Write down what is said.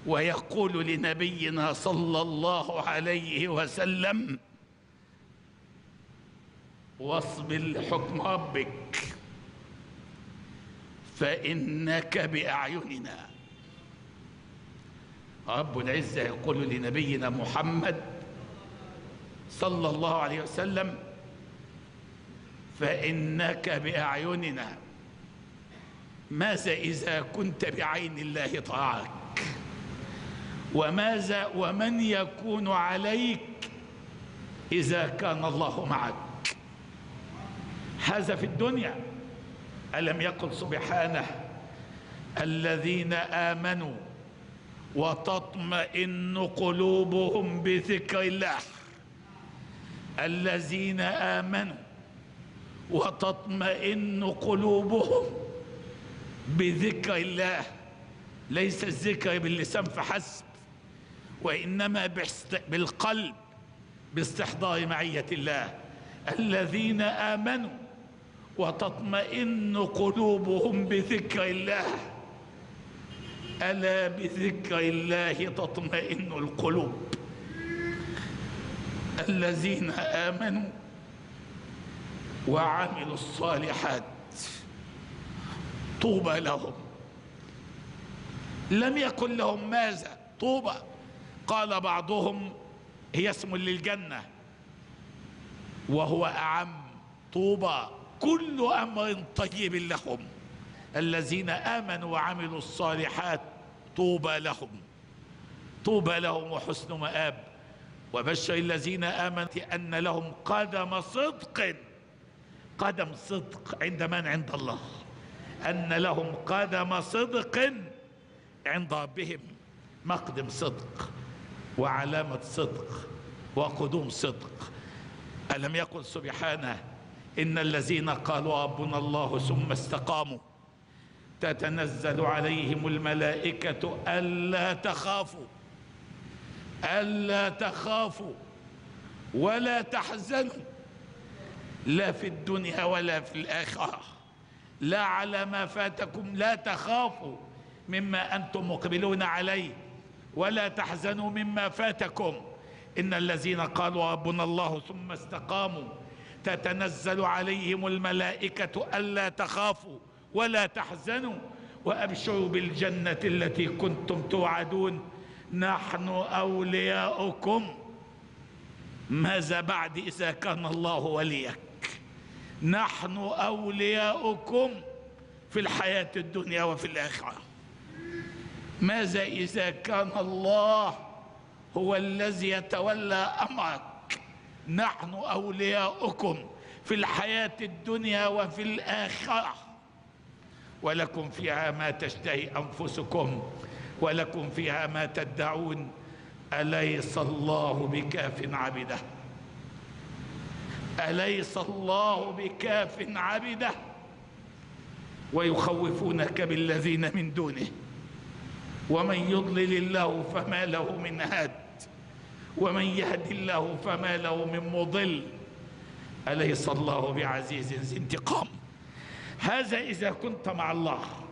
ويقول لنبينا صلى الله عليه وسلم: واصبر لحكم ربك فإنك بأعيننا. رب العزة يقول لنبينا محمد صلى الله عليه وسلم: فإنك بأعيننا. ماذا إذا كنت بعين الله تراك؟ وماذا ومن يكون عليك إذا كان الله معك؟ هذا في الدنيا. ألم يقل سبحانه: الذين آمنوا وتطمئن قلوبهم بذكر الله. الذين آمنوا وتطمئن قلوبهم بذكر الله. ليس الذكر باللسان فحسب، وإنما بالقلب، باستحضار معية الله. الذين آمنوا وتطمئن قلوبهم بذكر الله. ألا بذكر الله تطمئن القلوب. الذين آمنوا وعملوا الصالحات طوبى لهم. لم يكن لهم ماذا؟ طوبى. قال بعضهم هي اسم للجنة وهو أعم. طوبى كل أمر طيب لهم. الذين آمنوا وعملوا الصالحات طوبى لهم. طوبى لهم وحسن مآب. وبشر الذين آمنوا أن لهم قدم صدق. قدم صدق عند من؟ عند الله. أن لهم قدم صدق عند ربهم. مقدم صدق وعلامة صدق وقدوم صدق. ألم يقل سبحانه: إن الذين قالوا ربنا الله ثم استقاموا تتنزل عليهم الملائكة ألا تخافوا ولا تحزنوا، لا في الدنيا ولا في الآخرة. لا على ما فاتكم، لا تخافوا مما أنتم مقبلون عليه، ولا تحزنوا مما فاتكم. إن الذين قالوا ربنا الله ثم استقاموا تتنزل عليهم الملائكة ألا تخافوا ولا تحزنوا وأبشروا بالجنة التي كنتم توعدون نحن أولياؤكم. ماذا بعد إذا كان الله وليك؟ نحن أولياؤكم في الحياة الدنيا وفي الآخرة. ماذا إذا كان الله هو الذي يتولى أمرك؟ نحن أولياؤكم في الحياة الدنيا وفي الآخرة. ولكم فيها ما تشتهي أنفسكم ولكم فيها ما تدعون. أليس الله بكاف عبده؟ أليس الله بكاف عبده؟ ويخوفونك بالذين من دونه. ومن يضلل الله فما له من هاد ومن يهد الله فما له من مضل. أليس الله بعزيز ذي انتقام؟ هذا إذا كنت مع الله.